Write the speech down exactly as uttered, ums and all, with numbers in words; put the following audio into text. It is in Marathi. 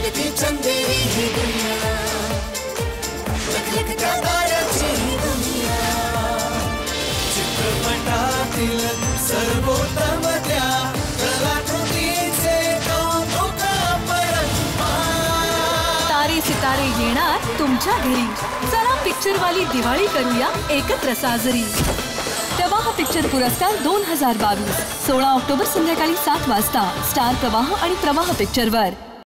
किती चंदेरी ही दुनिया, लखलखत्या ताऱ्याची ही दुनिया, चित्रपटातील सर्वोत्तम त्या कलाकृतीचे कौतुक अपरंपार. तारे सितारे येणार तुमच्या घरी. चला पिक्चरवाली दिवाळी करूया एकत्र साजरी. प्रवाह पिक्चर पुरस्कार दोन हजार बावीस सोळा ऑक्टोबर संध्याकाळी सात वाजता स्टार प्रवाह आणि प्रवाह पिक्चरवर.